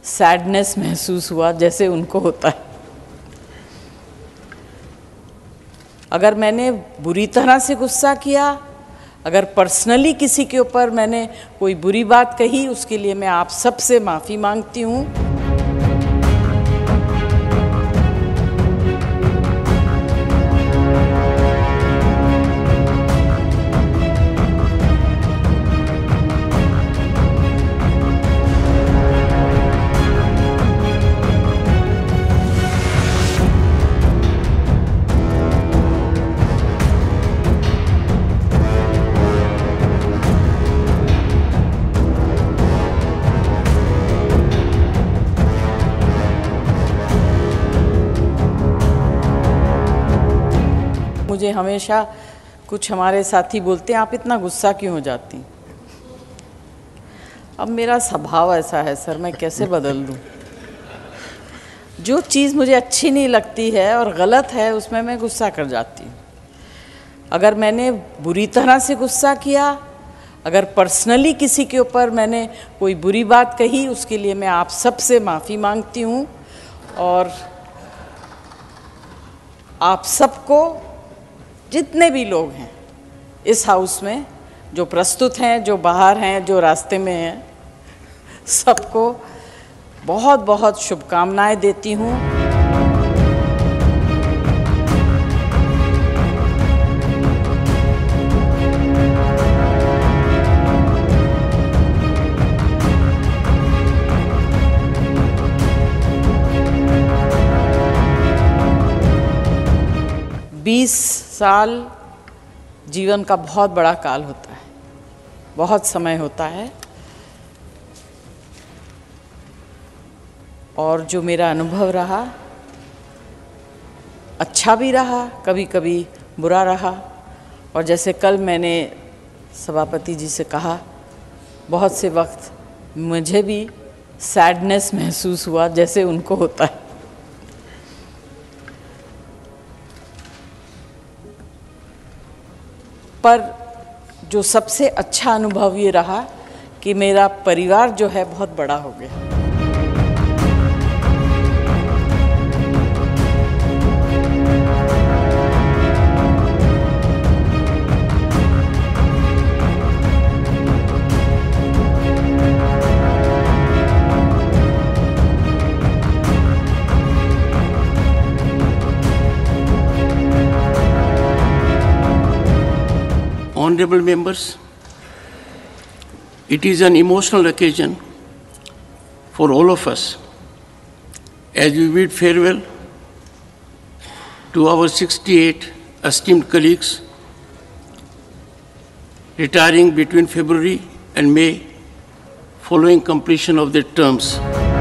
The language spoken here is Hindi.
सैडनेस महसूस हुआ जैसे उनको होता है। अगर मैंने बुरी तरह से गुस्सा किया, अगर पर्सनली किसी के ऊपर मैंने कोई बुरी बात कही, उसके लिए मैं आप सबसे माफ़ी मांगती हूँ। मुझे हमेशा कुछ हमारे साथी बोलते हैं, आप इतना गुस्सा क्यों हो जाती हैं? अब मेरा स्वभाव ऐसा है सर, मैं कैसे बदल दूं? जो चीज़ मुझे अच्छी नहीं लगती है और गलत है, उसमें मैं गुस्सा कर जाती हूँ। अगर मैंने बुरी तरह से गुस्सा किया, अगर पर्सनली किसी के ऊपर मैंने कोई बुरी बात कही, उसके लिए मैं आप सबसे माफ़ी मांगती हूँ। और आप सबको, जितने भी लोग हैं इस हाउस में, जो प्रस्तुत हैं, जो बाहर हैं, जो रास्ते में हैं, सबको बहुत बहुत शुभकामनाएं देती हूँ। बीस साल जीवन का बहुत बड़ा काल होता है, बहुत समय होता है। और जो मेरा अनुभव रहा, अच्छा भी रहा, कभी कभी बुरा रहा। और जैसे कल मैंने सभापति जी से कहा, बहुत से वक्त मुझे भी सैडनेस महसूस हुआ जैसे उनको होता है। पर जो सबसे अच्छा अनुभव ये रहा कि मेरा परिवार जो है बहुत बड़ा हो गया। Honorable members, it is an emotional occasion for all of us as we bid farewell to our 68 esteemed colleagues retiring between February and May following completion of their terms.